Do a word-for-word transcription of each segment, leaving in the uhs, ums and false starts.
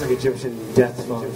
like Egyptian death funk.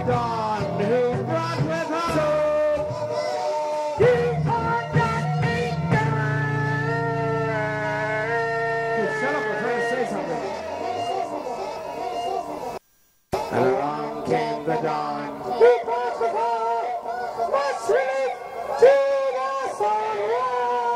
dawn who brought with her soul. You are not a guy. Shut up, I'm trying to say something. And along came the dawn who brought with her much relief to the sunrise.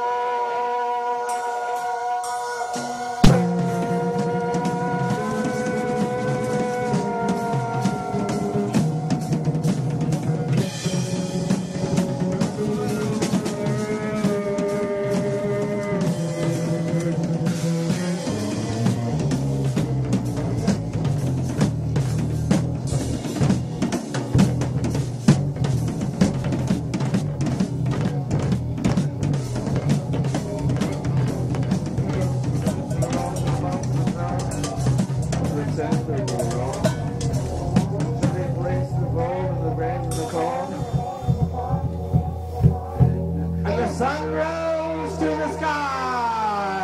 And the sun rose to the sky.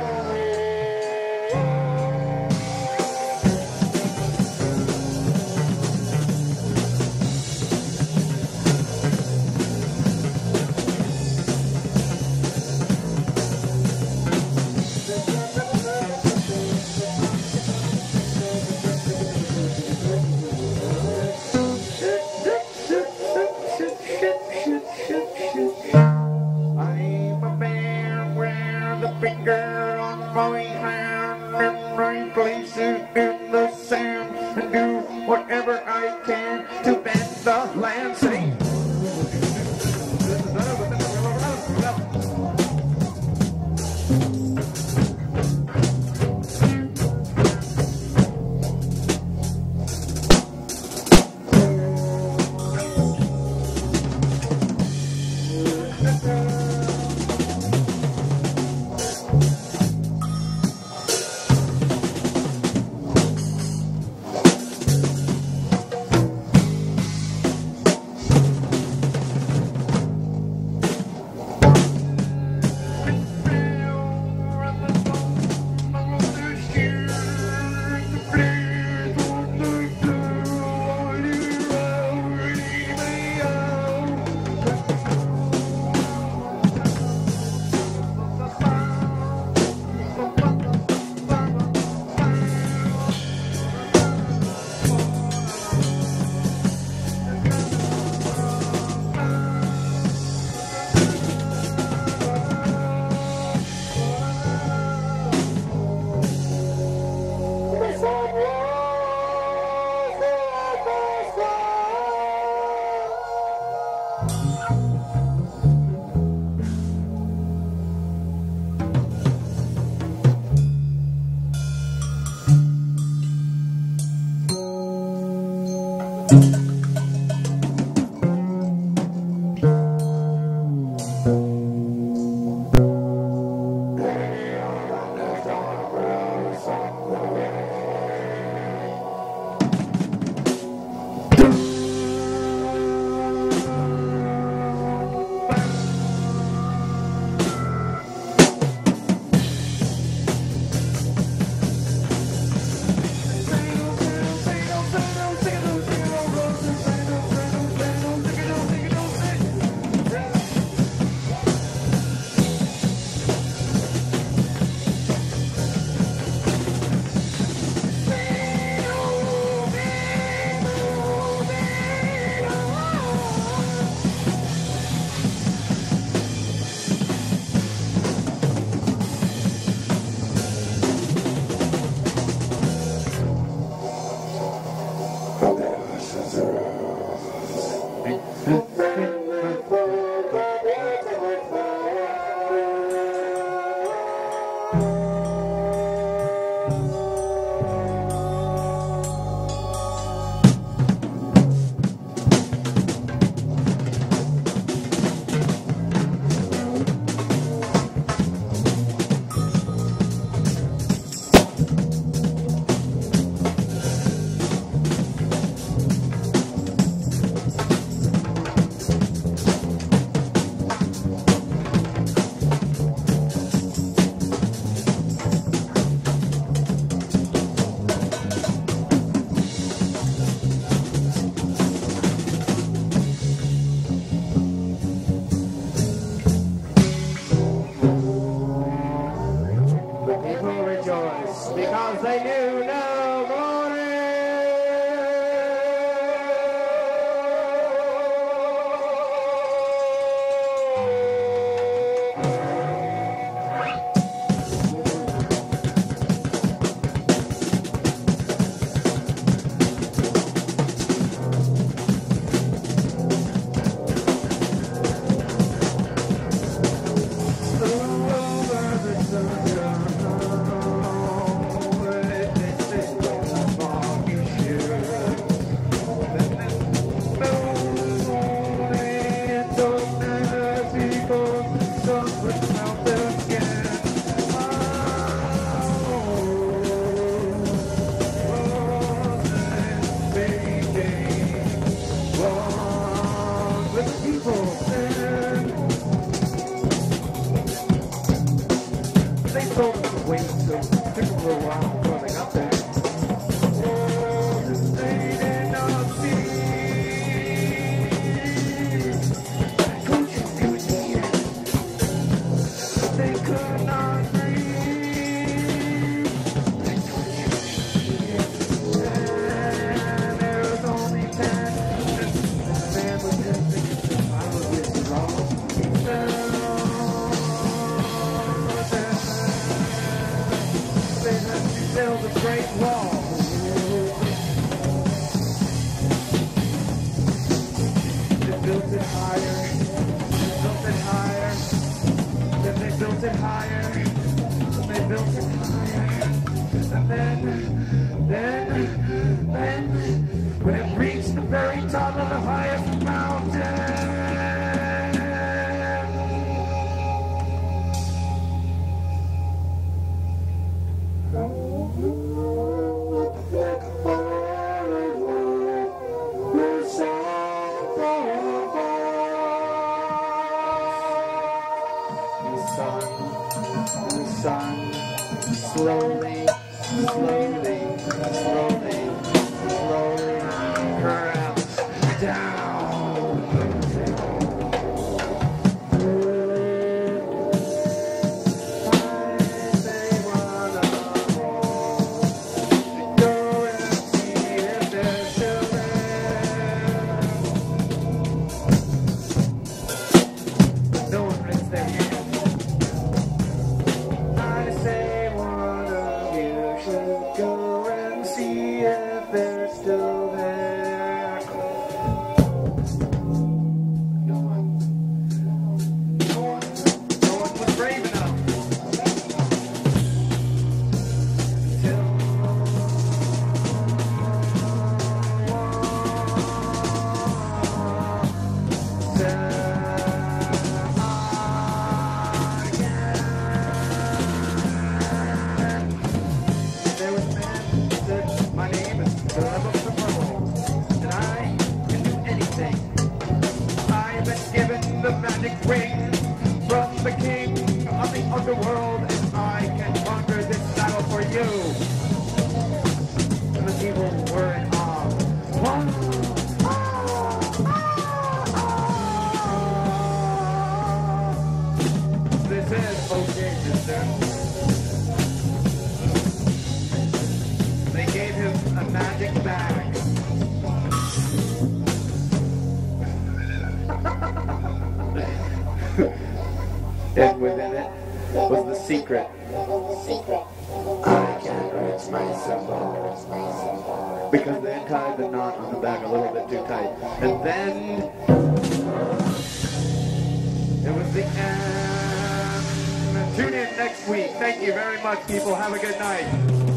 I'm a man with a finger on my hand and right places in the sand and do whatever I can to bend the land. Sing. wait, so it took them a little while before they got there. They did not see. Could you do it here? They could not breathe. Could you see it? And there was only ten. The man was just thinking, I was with you wrong. He fell. They had to build a great wall. They built it higher. They built it higher. Then they built it higher. Then they built it higher. And then, then, then, when it reached the very top of the highest mountain. The sun slowly, slowly, slowly, slowly curves down. They wanna go and see if they're still there. No one raised their hand. Go and see if they're still there. No one, no one, no one was brave enough. Till there was a man who said, my name is the Rebel and I can do anything. I've been given the magic ring from the king of the underworld, and I can conquer this battle for you. And the people were in awe. One, ah, ah, ah. They said, okay, mister. They gave him a magic bag. And within it was the secret. I can't reach my symbol. Because they tied the knot on the bag a little bit too tight. And then it was the end. Tune in next week. Thank you very much, people. Have a good night.